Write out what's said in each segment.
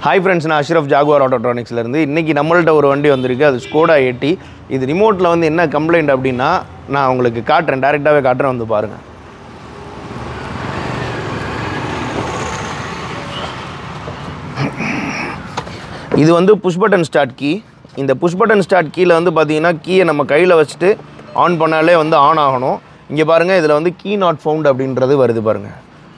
Hi friends, நான் Ashraf Jaguar ஆட்டோட்ரானிக்ஸ்ல இருந்து இன்னைக்கு நம்மள்ட்ட ஒரு வண்டி வந்திருக்கு. அது ஸ்கோடா 80. இது ரிமோட்ல வந்து என்ன கம்ப்ளைண்ட் அப்படினா நான் உங்களுக்கு காட்றேன், டைரக்டாவே காட்றேன், வந்து பாருங்க. இது வந்து புஷ் பட்டன் ஸ்டார்ட் கீ. இந்த புஷ் பட்டன் ஸ்டார்ட் கீல வந்து பாத்தீங்கன்னா கீயை நம்ம கையில வச்சிட்டு ஆன் பண்ணாலே வந்து ஆன் ஆகணும். இங்க பாருங்க, இதுல வந்து கீ நாட் ஃபவுண்ட் அப்படின்றது வருது பாருங்க.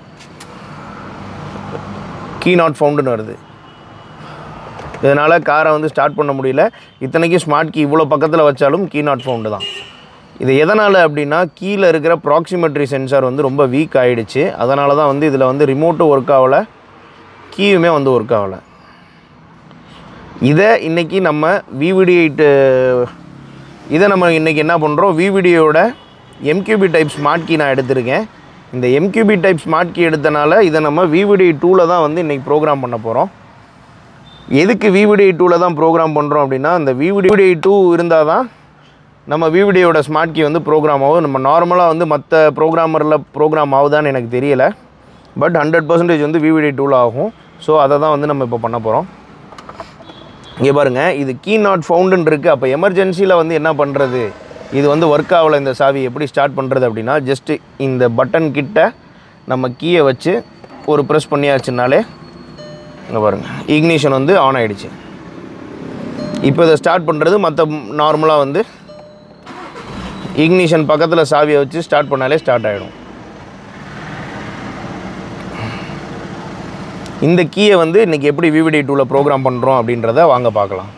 கீ நாட் ஃபவுண்ட்னு வருது. இதனால காரை வந்து ஸ்டார்ட் பண்ண முடியல. இத்தனைக்கு ஸ்மார்ட் கீ இவ்வளோ பக்கத்தில் வச்சாலும் கீ நாட் ஃபவுண்டு தான். இது எதனால் அப்படின்னா கீழே இருக்கிற ப்ராக்சிமெட்ரி சென்சார் வந்து ரொம்ப வீக் ஆகிடுச்சு. அதனால தான் வந்து இதில் வந்து ரிமோட்டும் ஒர்க் ஆகலை, கீயுமே வந்து ஒர்க் ஆகலை. இதை இன்றைக்கி நம்ம VVD8 இன்றைக்கி என்ன பண்ணுறோம், VVDயோட MQB டைப் ஸ்மார்ட் கீ நான் எடுத்திருக்கேன். இந்த MQB டைப் ஸ்மார்ட் கீ எடுத்தனால இதை நம்ம VVD2ல் தான் வந்து இன்றைக்கி ப்ரோக்ராம் பண்ண போகிறோம். எதுக்கு VVD2ல் தான் ப்ரோக்ராம் பண்ணுறோம் அப்படின்னா, அந்த VVD2 இருந்தால் தான் நம்ம VVDயோட ஸ்மார்ட் கீ வந்து ப்ரோக்ராம் ஆகும். நம்ம நார்மலாக வந்து மற்ற ப்ரோக்ராமரில் ப்ரோக்ராம் ஆகுதான்னு எனக்கு தெரியலை. பட் 100% வந்து VVD2ல் ஆகும். ஸோ அதை தான் வந்து நம்ம இப்போ பண்ண போகிறோம். இங்கே பாருங்கள், இது கீ நாட் ஃபவுண்டுன்னு இருக்குது. அப்போ எமர்ஜென்சியில் வந்து என்ன பண்ணுறது, இது வந்து ஒர்க் ஆகலை, இந்த சாவி எப்படி ஸ்டார்ட் பண்ணுறது அப்படின்னா, ஜஸ்ட்டு இந்த பட்டன் கிட்ட நம்ம கீயை வச்சு ஒரு ப்ரெஸ் பண்ணியாச்சுனாலே இங்கே பாருங்கள், இக்னிஷன் வந்து ஆன் ஆகிடுச்சு. இப்போ இதை ஸ்டார்ட் பண்ணுறது மற்ற நார்மலாக வந்து இக்னிஷன் பக்கத்தில் சாவியை வச்சு ஸ்டார்ட் பண்ணாலே ஸ்டார்ட் ஆகிடும். இந்த கீயை வந்து இன்றைக்கி எப்படி VVD2ல் ப்ரோக்ராம் பண்ணுறோம் அப்படின்றத வாங்க பார்க்கலாம்.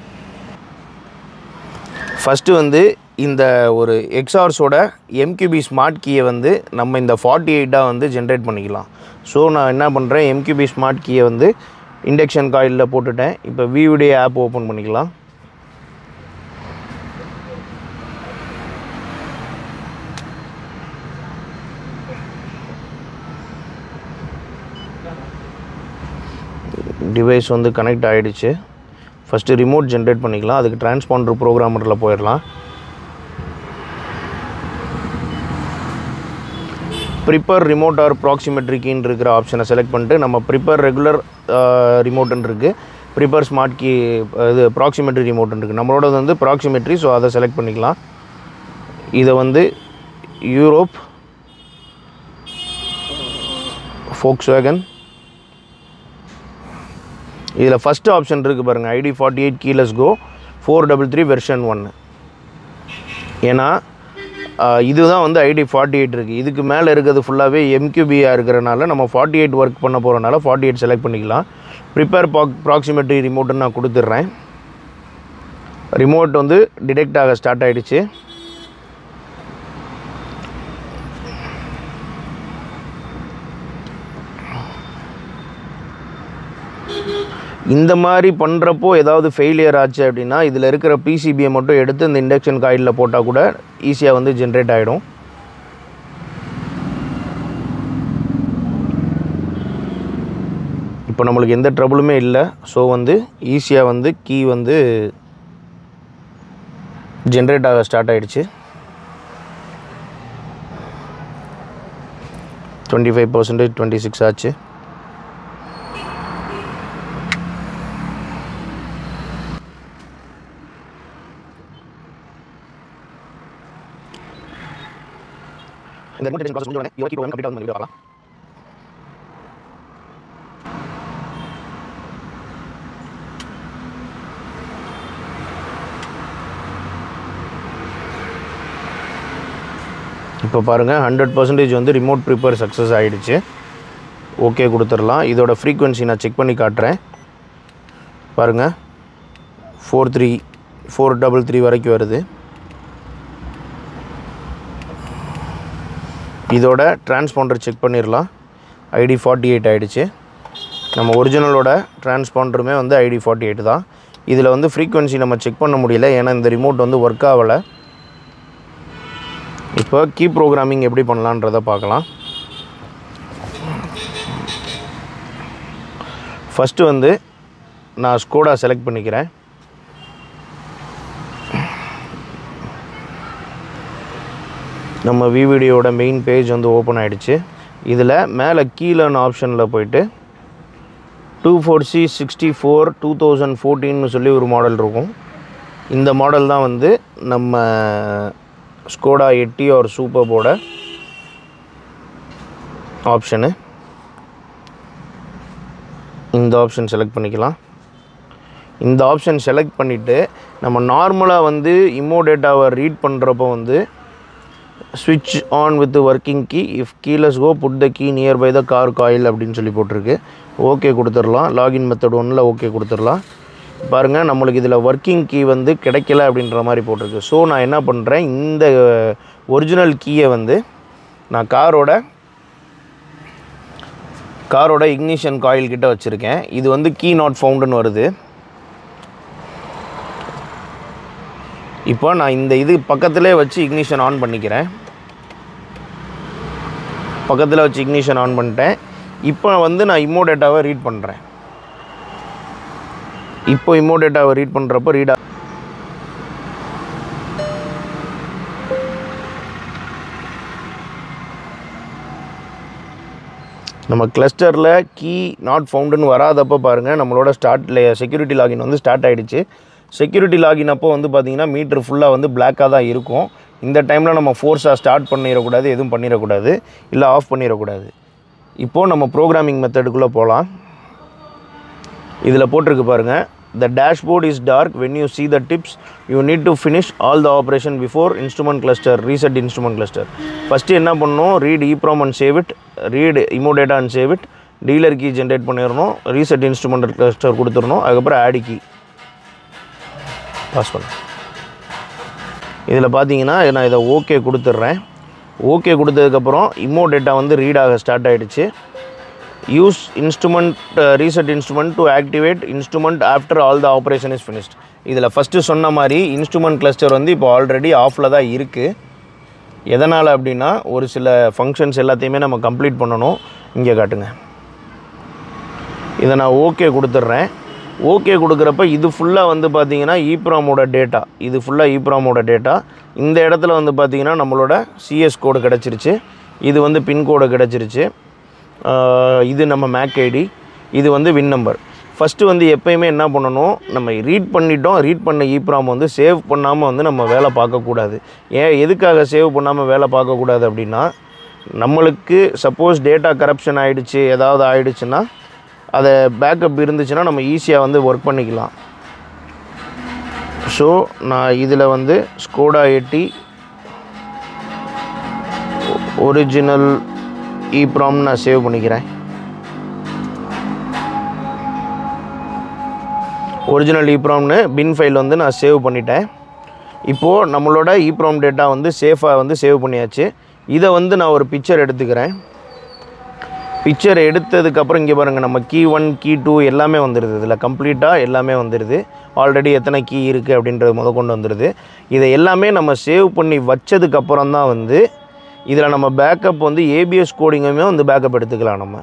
ஃபஸ்ட்டு வந்து இந்த ஒரு எக்ஸார்ஸோட MQB ஸ்மார்ட் கீயை வந்து நம்ம இந்த 48 வந்து ஜென்ரேட் பண்ணிக்கலாம். ஸோ நான் என்ன பண்ணுறேன், MQB ஸ்மார்ட் கீயை வந்து இண்டக்ஷன் காயிலில் போட்டுட்டேன். இப்போ VVD ஆப் ஓப்பன் பண்ணிக்கலாம். டிவைஸ் வந்து கனெக்ட் ஆகிடுச்சு. ஃபஸ்ட்டு ரிமோட் ஜென்ரேட் பண்ணிக்கலாம். அதுக்கு டிரான்ஸ்பாண்டர் ப்ரோக்ராமரில் போயிடலாம். ப்ரிப்பேர் ரிமோட் ஆர் ப்ராக்சிமெட்ரி கீன்னு இருக்கிற ஆப்ஷனை செலக்ட் பண்ணிட்டு நம்ம ப்ரிப்பேர் ரெகுலர் ரிமோட்டுன்னு இருக்குது, ப்ரிப்பேர் ஸ்மார்ட் கீ இது ப்ராக்சிமெட்ரி ரிமோட்டுன்னு இருக்குது. நம்மளோட வந்து ப்ராக்சிமெட்ரி, ஸோ அதை செலக்ட் பண்ணிக்கலாம். இதை வந்து யூரோப், ஃபோக்ஸ்வேகன், இதில் ஃபஸ்ட்டு ஆப்ஷன் இருக்குது பாருங்கள், ID48 keyless go 433 வெர்ஷன் 1. ஏன்னா இதுதான் வந்து ID48 இருக்குது. இதுக்கு மேலே இருக்கிறது ஃபுல்லாகவே MQBயாக இருக்கிறனால நம்ம 48 ஒர்க் பண்ண போகிறனால 48 செலக்ட் பண்ணிக்கலாம். ப்ரிப்பேர் ப்ராக்சிமெட்ரி ரிமோட்டுன்னு நான் கொடுத்துட்றேன். ரிமோட் வந்து டிடெக்ட் ஆக ஸ்டார்ட் ஆகிடுச்சு. இந்த மாதிரி பண்ணுறப்போ ஏதாவது ஃபெயிலியர் ஆச்சு அப்படின்னா இதில் இருக்கிற PCBயை மட்டும் எடுத்து இந்த இண்டக்ஷன் காயிலில் போட்டால் கூட ஈஸியாக வந்து ஜென்ரேட் ஆகிடும். இப்போ நம்மளுக்கு எந்த ட்ரபுளுமே இல்லை. ஸோ வந்து ஈஸியாக வந்து கீ வந்து ஜென்ரேட் ஆக ஸ்டார்ட் ஆகிடுச்சு. 25%, 26 ஆச்சு. இந்த ரிமோட் ப்ராசஸ் முடிஞ்ச உடனே யுவர் கீ ப்ரோக்ராம் கம்ப்ளீட் ஆகும். வீடியோ பார்க்கலாம். இப்போ பாருங்கள், 100% வந்து ரிமோட் ப்ரிப்பேர் சக்ஸஸ் ஆகிடுச்சு. ஓகே கொடுத்துடலாம். இதோட ஃப்ரீக்வன்சி நான் செக் பண்ணி காட்டுறேன். பாருங்கள், 433 வரைக்கும் வருது. இதோட டிரான்ஸ்பாண்டர் செக் பண்ணிடலாம். ID48 ஆகிடுச்சு. நம்ம ஒரிஜினலோட டிரான்ஸ்பாண்டருமே வந்து ID48 தான். இதில் வந்து ஃப்ரீக்வன்சி நம்ம செக் பண்ண முடியல, ஏன்னா இந்த ரிமோட் வந்து ஒர்க் ஆகலை. இப்போ கீ ப்ரோக்ராமிங் எப்படி பண்ணலான்றதை பார்க்கலாம். ஃபஸ்ட்டு வந்து நான் ஸ்கோடா செலக்ட் பண்ணிக்கிறேன். நம்ம VVDயோட மெயின் பேஜ் வந்து ஓப்பன் ஆகிடுச்சு. இதில் மேலே கீழே ஆப்ஷனில் போயிட்டு 24C64 2014 சொல்லி ஒரு மாடல் இருக்கும். இந்த மாடல் தான் வந்து நம்ம ஸ்கோடா எட்டிஆர் சூப்பர்போட ஆப்ஷனு. இந்த ஆப்ஷன் செலக்ட் பண்ணிக்கலாம். இந்த ஆப்ஷன் செலக்ட் பண்ணிவிட்டு நம்ம நார்மலாக வந்து இமோ டேட்டாவை ரீட் பண்ணுறப்போ வந்து ஸ்விட்ச் on with working key, if keyless go put the key near by the car coil அப்படின்னு சொல்லி போட்டிருக்கு. ஓகே கொடுத்துடலாம். லாகின் மெத்தட் 1ல் ஓகே கொடுத்துடலாம். பாருங்கள், நம்மளுக்கு இதில் ஒர்க்கிங் கீ வந்து கிடைக்கல அப்படின்ற மாதிரி போட்டிருக்கு. ஸோ நான் என்ன பண்ணுறேன், இந்த ஒரிஜினல் கீயை வந்து நான் காரோட இக்னிஷன் காயில் கிட்ட வச்சுருக்கேன். இது வந்து கீ நாட் ஃபவுண்டுன்னு வருது. இப்போ நான் இந்த இது பக்கத்திலே வச்சு இக்னிஷன் ஆன் பண்ணிக்கிறேன். பக்கத்தில் வச்சு இக்னிஷன் ஆன் பண்ணிட்டேன். இப்போ வந்து நான் இமோ டேட்டாவை ரீட் பண்ணுறேன். இப்போ இமோ டேட்டாவை ரீட் பண்ணுறப்போ நம்ம கிளஸ்டரில் கீ நாட் ஃபவுண்டுன்னு வராதப்போ பாருங்கள், நம்மளோட செக்யூரிட்டி லாகின் வந்து ஸ்டார்ட் ஆகிடுச்சு. செக்யூரிட்டி லாகின் அப்போ வந்து பார்த்திங்கன்னா மீட்ரு ஃபுல்லாக வந்து பிளாக்காக தான் இருக்கும். இந்த டைமில் நம்ம ஃபோர்ஸாக ஸ்டார்ட் பண்ணிடக்கூடாது, எதுவும் பண்ணிடக்கூடாது, இல்லை ஆஃப் பண்ணிடக்கூடாது. இப்போது நம்ம ப்ரோக்ராமிங் மெத்தடுக்குள்ளே போகலாம். இதில் போட்டிருக்கு பாருங்கள், the dashboard is dark when you see the tips, you need to finish all the operation before instrument cluster, reset instrument cluster. First என்ன பண்ணணும், read EEPROM and save it, read immo data and save it, dealer key generate பண்ணிடணும், reset instrument cluster கொடுத்துடணும், அதுக்கப்புறம் add key pass பண்ண. இதில் பார்த்தீங்கன்னா நான் இதை ஓகே கொடுத்துட்றேன். ஓகே கொடுத்ததுக்கப்புறம் இமோ டேட்டா வந்து ரீட் ஆக ஸ்டார்ட் ஆகிடுச்சு. Use instrument reset instrument to activate instrument after all the operation is finished. இதில் ஃபஸ்ட்டு சொன்ன மாதிரி இன்ஸ்ட்ருமெண்ட் கிளஸ்டர் வந்து இப்போ ஆல்ரெடி ஆஃபில் தான் இருக்குது. எதனால் அப்படின்னா, ஒரு சில ஃபங்க்ஷன்ஸ் எல்லாத்தையுமே நம்ம கம்ப்ளீட் பண்ணணும். இங்கே காட்டுங்க. இதை நான் ஓகே கொடுத்துட்றேன். ஓகே கொடுக்குறப்ப இது ஃபுல்லாக வந்து பார்த்திங்கன்னா EEPROMோட டேட்டா, இது ஃபுல்லாக EEPROMோட டேட்டா. இந்த இடத்துல வந்து பார்த்திங்கன்னா நம்மளோட சிஎஸ் கோடு கிடச்சிருச்சு, இது வந்து பின்கோடு கிடச்சிருச்சு, இது நம்ம மேக் ஐடி, இது வந்து வின் நம்பர். ஃபஸ்ட்டு வந்து எப்போயுமே என்ன பண்ணணும், நம்ம ரீட் பண்ணிட்டோம், ரீட் பண்ண EEPROM வந்து சேவ் பண்ணாமல் வந்து நம்ம வேலை பார்க்கக்கூடாது. எதுக்காக சேவ் பண்ணாமல் வேலை பார்க்கக்கூடாது அப்படின்னா, நம்மளுக்கு சப்போஸ் டேட்டா கரப்ஷன் ஆகிடுச்சு, ஏதாவது ஆகிடுச்சுன்னா அதை பேக்கப் இருந்துச்சுன்னா நம்ம ஈஸியாக வந்து ஒர்க் பண்ணிக்கலாம். ஸோ நான் இதில் வந்து ஸ்கோடா எட்டி ஒரிஜினல் EEPROM நான் சேவ் பண்ணிக்கிறேன். ஒரிஜினல் EEPROMனு பின் ஃபைல் வந்து நான் சேவ் பண்ணிட்டேன். இப்போது நம்மளோட EEPROM டேட்டா வந்து சேஃபாக வந்து சேவ் பண்ணியாச்சு. இதை வந்து நான் ஒரு பிக்சர் எடுத்துக்கிறேன். பிக்சர் எடுத்ததுக்கப்புறம் இங்கே பாருங்கள், நம்ம கீ 1 கீ 2 எல்லாமே வந்துடுது. இதில் கம்ப்ளீட்டாக எல்லாமே வந்துடுது. ஆல்ரெடி எத்தனை கீ இருக்குது அப்படின்றது கொண்டு வந்துடுது. இதை எல்லாமே நம்ம சேவ் பண்ணி வச்சதுக்கப்புறம் தான் வந்து இதில் நம்ம பேக்கப் வந்து ABS கோடிங்குமே வந்து பேக்கப் எடுத்துக்கலாம். நம்ம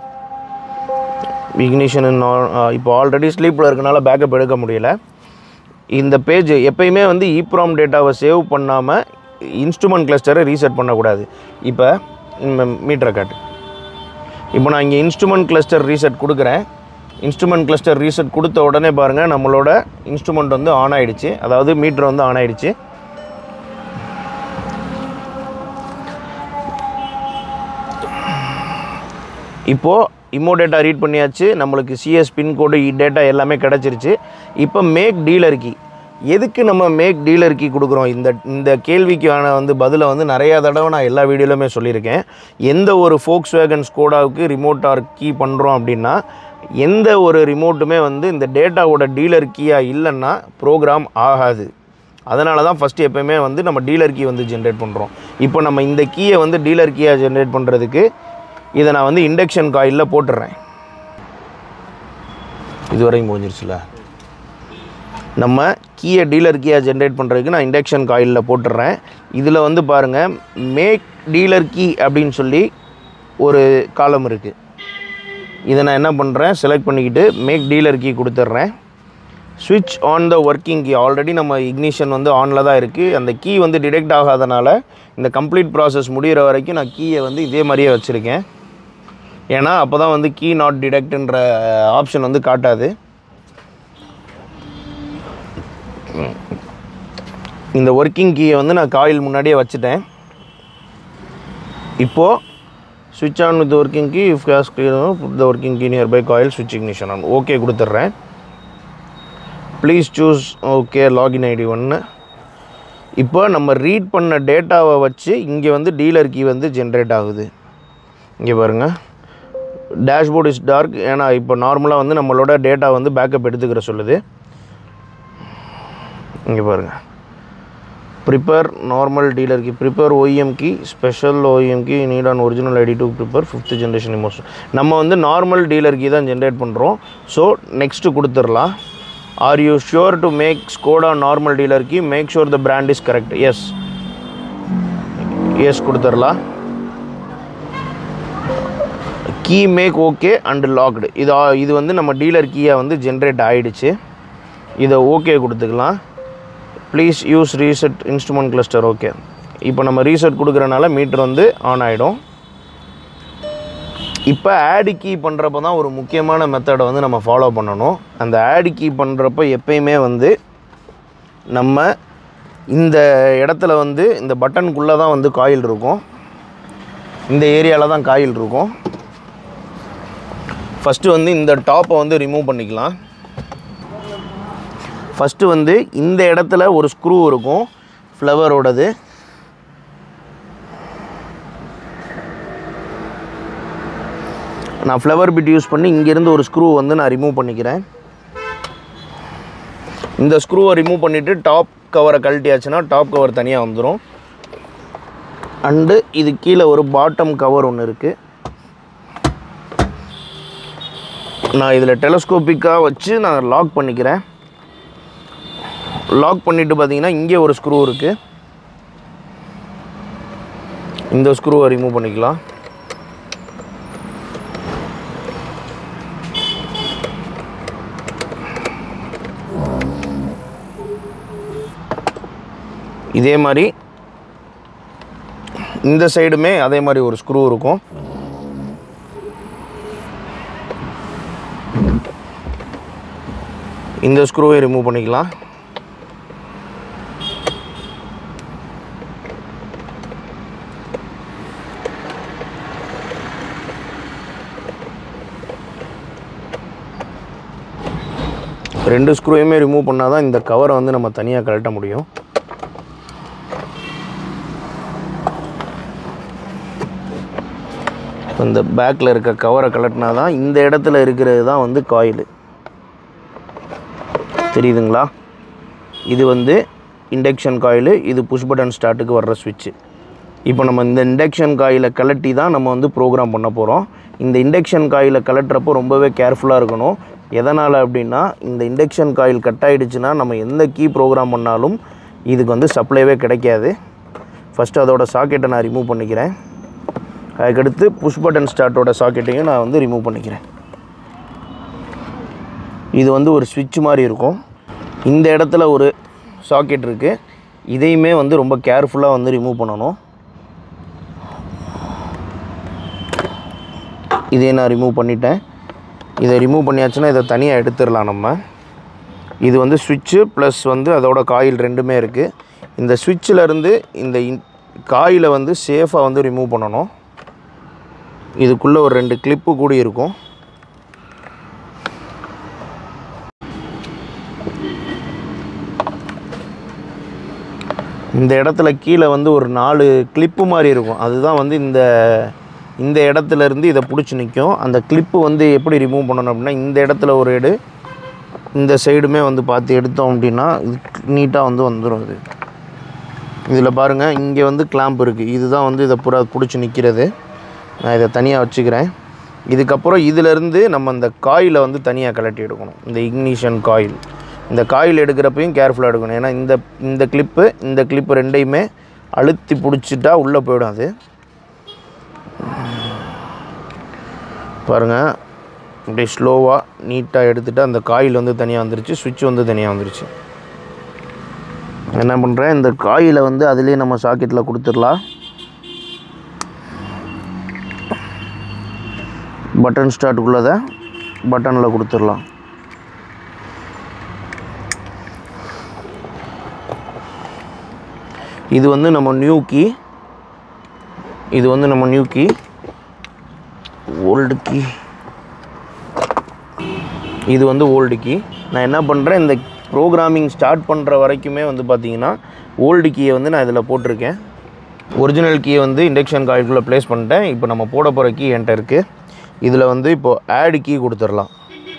இக்னிஷன் இப்போ ஆல்ரெடி ஸ்லீப்பில் இருக்கனால பேக்கப் எடுக்க முடியல. இந்த பேஜ் எப்பயுமே வந்து EEPROM டேட்டாவை சேவ் பண்ணாமல் இன்ஸ்ட்ருமெண்ட் கிளஸ்டரை ரீசெட் பண்ணக்கூடாது. இப்போ மீட்டரை காட்டு. இப்போ நான் இங்கே இன்ஸ்ட்ருமெண்ட் கிளஸ்டர் ரீசெட் கொடுக்குறேன். இன்ஸ்ட்ருமெண்ட் கிளஸ்டர் ரீசெட் கொடுத்த உடனே பாருங்கள், நம்மளோட இன்ஸ்ட்ருமெண்ட் வந்து ஆன் ஆகிடுச்சு, அதாவது மீட்டர் வந்து ஆன் ஆகிடுச்சு. இப்போது இமோ டேட்டா ரீட் பண்ணியாச்சு, நம்மளுக்கு சிஎஸ் பின்கோடு டேட்டா எல்லாமே கிடச்சிருச்சு. இப்போ மேக் டீலர் கீ, எதுக்கு நம்ம மேக் டீலர் கீ கொடுக்குறோம்? இந்த கேள்விக்கான வந்து பதிலை வந்து நிறையா தடவை நான் எல்லா வீடியோலையுமே சொல்லியிருக்கேன். எந்த ஒரு Volkswagen ஸ்கோடாவுக்கு ரிமோட் ஆர் கீ பண்ணுறோம் அப்படின்னா, எந்த ஒரு ரிமோட்டுமே வந்து இந்த டேட்டாவோட டீலர் கீயாக இல்லைன்னா ப்ரோக்ராம் ஆகாது. அதனால தான் ஃபஸ்ட்டு எப்போயுமே வந்து நம்ம டீலர் கீ வந்து ஜென்ரேட் பண்ணுறோம். இப்போ நம்ம இந்த கீயை வந்து டீலர் கீயாக ஜென்ரேட் பண்ணுறதுக்கு இதை நான் வந்து இண்டக்ஷன் காயிலில் போட்டுடுறேன். இதுவரைக்கும் முடிஞ்சிருச்சுல. நம்ம கீயை டீலர் கீயாக ஜென்ரேட் பண்ணுறதுக்கு நான் இண்டக்ஷன் காயிலில் போட்டுடுறேன். இதில் வந்து பாருங்கள், மேக் டீலர் கீ அப்படின்னு சொல்லி ஒரு காலம் இருக்குது. இதை நான் என்ன பண்ணுறேன், செலக்ட் பண்ணிக்கிட்டு மேக் டீலர் கீ கொடுத்துட்றேன். ஸ்விட்ச் on the working key, already நம்ம இக்னிஷன் வந்து ஆனில் தான் இருக்குது. அந்த கீ வந்து டிடெக்ட் ஆகாதனால இந்த கம்ப்ளீட் ப்ராசஸ் முடிகிற வரைக்கும் நான் கீயை வந்து இதே மாதிரியே வச்சுருக்கேன். ஏன்னா அப்போ தான் வந்து கீ நாட் டிடெக்ட்ன்ற ஆப்ஷன் வந்து காட்டாது. இந்த ஒர்க்கிங் கீயை வந்து நான் காயில் முன்னாடியே வச்சுட்டேன். இப்போது ஸ்விட்ச் on with working key, if case put the working key near by coil, ஸ்விட்ச் இக்னிஷன் ஆன். ஓகே கொடுத்துட்றேன். Please choose okay login ID 1. இப்போ நம்ம ரீட் பண்ண டேட்டாவை வச்சு இங்கே வந்து டீலர் கீ வந்து ஜென்ரேட் ஆகுது. இங்கே பாருங்கள், டேஷ்போர்ட் இஸ் டார்க். ஏன்னா இப்போ நார்மலாக வந்து நம்மளோட டேட்டா வந்து பேக்கப் எடுத்துக்கிற சொல்லுது. இங்கே பாருங்கள், prepare normal dealer key, prepare OEM key, special OEM key, need on original ID to prepare 5th generation emotion. நம்ம வந்து நார்மல் டீலர் கீ தான் ஜென்ரேட் பண்ணுறோம். ஸோ நெக்ஸ்ட்டு கொடுத்துடலாம். Are you sure to make Skoda normal dealer key, make sure the brand is correct. Yes கொடுத்துடலாம். Key make okay and locked. இது வந்து நம்ம dealer கீயை வந்து ஜென்ரேட் ஆகிடுச்சு. இதை ஓகே கொடுத்துக்கலாம். Please use reset instrument cluster. Okay, இப்போ நம்ம ரீசெட் கொடுக்குறனால மீட்டர் வந்து ஆன் ஆகிடும். இப்போ ஆட் கீ பண்ணுறப்ப தான் ஒரு முக்கியமான மெத்தடை வந்து நம்ம ஃபாலோ பண்ணணும். அந்த ஆட் கீ பண்ணுறப்ப எப்பயுமே வந்து நம்ம இந்த இடத்துல வந்து இந்த பட்டனுக்குள்ளே தான் வந்து காயில் இருக்கும். இந்த ஏரியாவில் தான் காயில் இருக்கும். ஃபஸ்ட்டு வந்து இந்த டாப்பை வந்து ரிமூவ் பண்ணிக்கலாம். ஃபஸ்ட்டு வந்து இந்த இடத்துல ஒரு ஸ்க்ரூ இருக்கும் ஃப்ளவரோடது. நான் ஃப்ளவர் பிட் யூஸ் பண்ணி இங்கேருந்து ஒரு ஸ்க்ரூ வந்து நான் ரிமூவ் பண்ணிக்கிறேன். இந்த ஸ்க்ரூவை ரிமூவ் பண்ணிவிட்டு டாப் கவரை கழட்டியாச்சுன்னா டாப் கவர் தனியாக வந்துடும். அண்டு இது கீழே ஒரு பாட்டம் கவர் ஒன்று இருக்குது. நான் இதில் டெலஸ்கோப்பிக்காக வச்சு நான் லாக் பண்ணிக்கிறேன். லாக் பண்ணிவிட்டு பார்த்தீங்கன்னா இங்கே ஒரு ஸ்க்ரூ இருக்குது. இந்த ஸ்க்ரூவை ரிமூவ் பண்ணிக்கலாம். இதே மாதிரி இந்த சைடுமே அதே மாதிரி ஒரு ஸ்க்ரூ இருக்கும். இந்த ஸ்க்ரூவை ரிமூவ் பண்ணிக்கலாம். ரெண்டு ஸ்க்ரூவையுமே ரிமூவ் பண்ணால் தான் இந்த கவரை வந்து நம்ம தனியாக கழட்ட முடியும். இந்த பேக்கில் இருக்க கவரை கழட்டினா தான் இந்த இடத்துல இருக்கிறது தான் வந்து காயில். தெரியுதுங்களா? இது வந்து இண்டக்ஷன் காயில், இது புஷ் பட்டன் ஸ்டார்ட்டுக்கு வர்ற ஸ்விட்சு. இப்போ நம்ம இந்த இண்டக்ஷன் காயிலை கழட்டி தான் நம்ம வந்து ப்ரோக்ராம் பண்ண போகிறோம். இந்த இண்டக்ஷன் காயிலை கழட்டுறப்போ ரொம்பவே கேர்ஃபுல்லாக இருக்கணும். எதனால் அப்படின்னா, இந்த இண்டக்ஷன் காயில் கட் ஆகிடுச்சுன்னா நம்ம எந்த கீ ப்ரோக்ராம் பண்ணாலும் இதுக்கு வந்து சப்ளைவே கிடைக்காது. ஃபஸ்ட்டு அதோட சாக்கெட்டை நான் ரிமூவ் பண்ணிக்கிறேன். அதுக்கடுத்து புஷ் பட்டன் ஸ்டார்ட்டோட சாக்கெட்டையும் நான் வந்து ரிமூவ் பண்ணிக்கிறேன். இது வந்து ஒரு ஸ்விட்ச் மாதிரி இருக்கும். இந்த இடத்துல ஒரு சாக்கெட் இருக்குது. இதையுமே வந்து ரொம்ப கேர்ஃபுல்லாக வந்து ரிமூவ் பண்ணணும். இதே நான் ரிமூவ் பண்ணிட்டேன். இதை ரிமூவ் பண்ணியாச்சுன்னா இதை தனியாக எடுத்துடலாம் நம்ம. இது வந்து ஸ்விட்சு ப்ளஸ் வந்து அதோட காயில் ரெண்டுமே இருக்குது. இந்த ஸ்விட்சிலேருந்து இந்த காயிலை வந்து சேஃபாக வந்து ரிமூவ் பண்ணணும். இதுக்குள்ளே ஒரு 2 கிளிப்பு கூடி இருக்கும். இந்த இடத்துல கீழே வந்து ஒரு 4 கிளிப்பு மாதிரி இருக்கும். அதுதான் வந்து இந்த இடத்துலேருந்து இதை பிடிச்சி நிற்கும். அந்த கிளிப்பு வந்து எப்படி ரிமூவ் பண்ணணும் அப்படின்னா, இந்த இடத்துல ஒரு எடு, இந்த சைடுமே வந்து பார்த்து எடுத்தோம் அப்படின்னா இது நீட்டாக வந்து வந்துடும். இதில் பாருங்கள், இங்கே வந்து கிளாம்ப் இருக்குது. இதுதான் வந்து இதை பூரா பிடிச்சி நிற்கிறது. நான் இதை தனியாக வச்சுக்கிறேன். இதுக்கப்புறம் இதிலேருந்து நம்ம இந்த காயிலை வந்து தனியாக கலட்டி எடுக்கணும். இந்த இக்னிஷன் காயில், இந்த காயில் எடுக்கிறப்பையும் கேர்ஃபுல்லாக எடுக்கணும். ஏன்னா இந்த கிளிப்பு ரெண்டையுமே அழுத்தி பிடிச்சிட்டா உள்ளே போயிடும். அது பாருங்கள், இப்படி ஸ்லோவாக நீட்டாக எடுத்துகிட்டு அந்த காயில் வந்து தனியாக வந்துருச்சு, சுவிட்ச் வந்து தனியாக வந்துருச்சு. என்ன பண்ணுறேன், இந்த காயிலை வந்து அதிலே நம்ம சாக்கெட்டில் கொடுத்துடலாம். பட்டன் ஸ்டார்ட்டுக்குள்ளதை பட்டனில் கொடுத்துடலாம். இது வந்து நம்ம நியூ கீ, இது வந்து நம்ம நியூ கீ, ஓல்டு கீ, இது வந்து ஓல்டு கீ. நான் என்ன பண்ணுறேன், இந்த ப்ரோக்ராமிங் ஸ்டார்ட் பண்ணுற வரைக்குமே வந்து பார்த்திங்கன்னா ஓல்டு கீயை வந்து நான் இதில் போட்டிருக்கேன். ஒரிஜினல் கீயை வந்து இண்டக்ஷன் காயிலுக்குள்ளே ப்ளேஸ் பண்ணிட்டேன். இப்போ நம்ம போட போகிற கீ என்கிட்ட இருக்குது. இதில் வந்து இப்போது ஆட் கீ கொடுத்துடலாம்.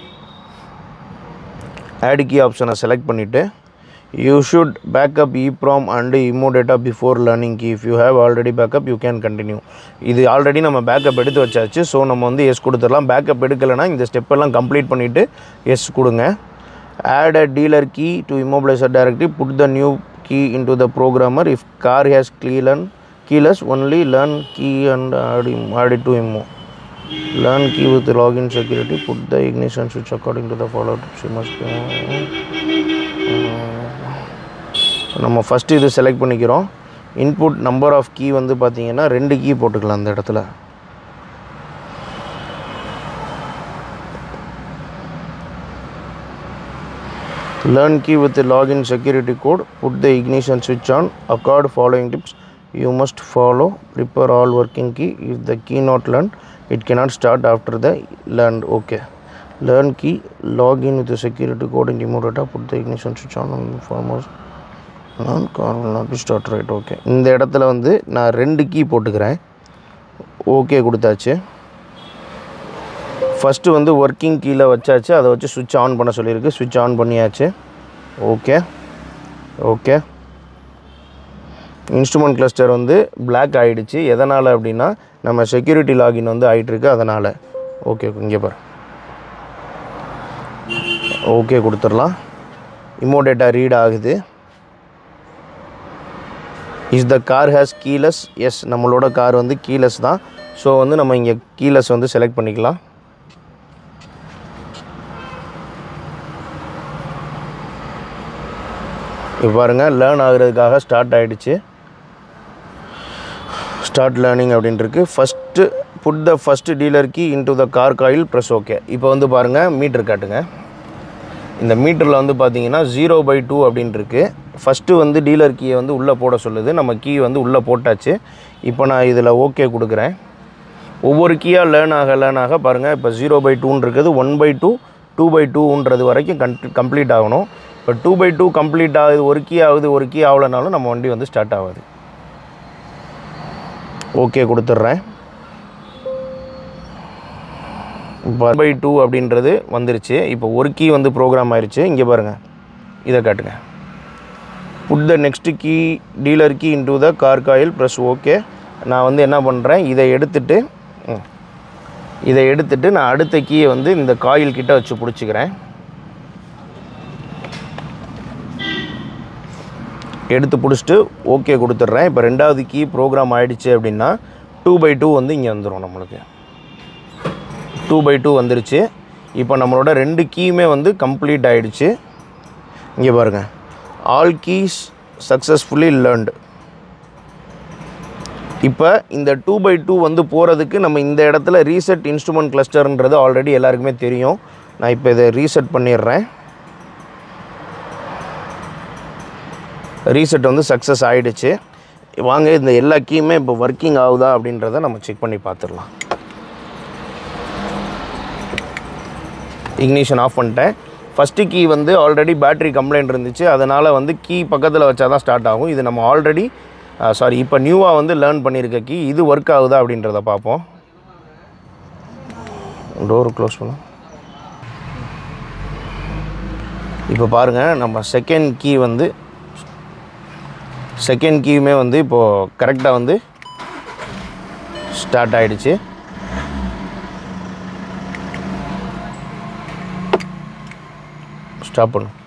ஆட் கீ ஆப்ஷனை செலக்ட் பண்ணிவிட்டு you should backup EEPROM and IMMO data before learning key. If you have already backup, you can continue. இது ஆல்ரெடி நம்ம பேக்கப் எடுத்து வச்சாச்சு. ஸோ நம்ம வந்து எஸ் கொடுத்துடலாம். பேக்கப் எடுக்கலைன்னா இந்த ஸ்டெப்பெல்லாம் கம்ப்ளீட் பண்ணிவிட்டு எஸ் கொடுங்க. add a dealer key to immobilizer directory. Put the new key into the programmer. If car has keyless, only learn key and add it to IMMO. Learn key with login security. Put the ignition switch according to the followed tips. You must நம்ம first இது select பண்ணிக்கிறோம். Input number of key வந்து பார்த்திங்கன்னா 2 key போட்டுக்கலாம் அந்த இடத்துல. Learn key with login security code. Put the ignition ஸ்விட்ச் on. Accord following tips. You must follow. Prepare all working key. If the key not learn, it cannot start after the learn. Okay. Learn key, login with security code in immo data. Put the ignition ஸ்விட்ச் on for most. நான் car will not be start right. Okay. இந்த இடத்துல வந்து நான் 2 key போட்டுக்கிறேன். Okay கொடுத்தாச்சு. First வந்து working கீழே வச்சாச்சு. அதை வச்சு சுவிட்ச் ஆன் பண்ண சொல்லியிருக்கு. சுவிட்ச் ஆன் பண்ணியாச்சு. Okay okay. இன்ஸ்ட்ருமெண்ட் கிளஸ்டர் வந்து பிளாக் ஆகிடுச்சு. எதனால் அப்படின்னா நம்ம செக்யூரிட்டி லாகின் வந்து ஆகிட்டுருக்கு, அதனால். ஓகே, இங்கே பாரு. ஓகே கொடுத்துடலாம். இமோ டேட்டா ரீட் ஆகுது. Is the car has keyless? Yes, நம்மளோட கார் வந்து கீலெஸ் தான். ஸோ வந்து நம்ம இங்கே கீலெஸ் வந்து செலக்ட் பண்ணிக்கலாம். இப்போ பாருங்கள், லேர்ன் ஆகிறதுக்காக ஸ்டார்ட் ஆகிடுச்சு. ஸ்டார்ட் லேர்னிங் அப்படின்ட்டுருக்கு. First put the first dealer key into the car coil press okay. இப்போ வந்து பாருங்கள், மீட்டர் காட்டுங்க. இந்த மீட்டரில் வந்து பார்த்தீங்கன்னா 0/2 அப்படின்ட்டுருக்கு. ஃபஸ்ட்டு வந்து டீலர் கீயை வந்து உள்ளே போட சொல்லுது. நம்ம கீ வந்து உள்ளே போட்டாச்சு. இப்போ நான் இதில் ஓகே கொடுக்குறேன். ஒவ்வொரு கீயாக லேர்ன் ஆக பாருங்கள், இப்போ 0/2 இருக்குது. 1/2, 2/2ன்றது வரைக்கும் கம்ப்ளீட் ஆகணும். இப்போ 2/2 கம்ப்ளீட் ஆகுது. ஒரு கீ ஆகுது, ஒரு கீ ஆகலைனாலும் நம்ம வண்டி வந்து ஸ்டார்ட் ஆகாது. ஓகே கொடுத்துட்றேன். 1/2 அப்படின்றது வந்துருச்சு. இப்போ ஒரு கீ வந்து ப்ரோக்ராம் ஆயிடுச்சு. இங்கே பாருங்கள், இதை காட்டுங்க. Put the next key dealer key into the car coil press okay. நான் வந்து என்ன பண்ணுறேன், இதை எடுத்துட்டு நான் அடுத்த கீயை வந்து இந்த காயில் கிட்ட வச்சு பிடிச்சிக்கிறேன். எடுத்து பிடிச்சிட்டு ஓகே கொடுத்துட்றேன். இப்போ 2வது கீ ப்ரோக்ராம் ஆகிடுச்சு அப்படின்னா 2/2 வந்து இங்கே வந்துடும். நம்மளுக்கு 2/2 வந்துருச்சு. இப்போ நம்மளோட 2 கீயுமே வந்து கம்ப்ளீட் ஆகிடுச்சு. இங்கே பாருங்கள், ஆல் கீஸ் சக்ஸஸ்ஃபுல்லி லேர்ன்டு. இப்போ இந்த 2/2 வந்து போகிறதுக்கு நம்ம இந்த இடத்துல ரீசெட் இன்ஸ்ட்ருமெண்ட் கிளஸ்டர்ன்றது ஆல்ரெடி எல்லாருக்குமே தெரியும். நான் இப்போ இதை ரீசெட் பண்ணிடுறேன். ரீசெட் வந்து சக்ஸஸ் ஆகிடுச்சு. வாங்க, இந்த எல்லா கீயுமே இப்போ ஒர்க்கிங் ஆகுதா அப்படின்றத நம்ம செக் பண்ணி பார்த்துடலாம். இக்னிஷன் ஆஃப் பண்ணிட்டேன். ஃபஸ்ட்டு கீ வந்து ஆல்ரெடி பேட்ரி கம்ப்ளைண்ட் இருந்துச்சு. அதனால் வந்து கீ பக்கத்தில் வச்சா தான் ஸ்டார்ட் ஆகும். இது நம்ம ஆல்ரெடி இப்போ நியூவாக வந்து லேர்ன் பண்ணியிருக்க கீ. இது ஒர்க் ஆகுதா அப்படின்றத பார்ப்போம். டோர் க்ளோஸ் பண்ணும். இப்போ பாருங்கள், நம்ம செகண்ட் கீயுமே வந்து இப்போது கரெக்டாக வந்து ஸ்டார்ட் ஆகிடுச்சு. ஸ்டாப் பண்ணும்.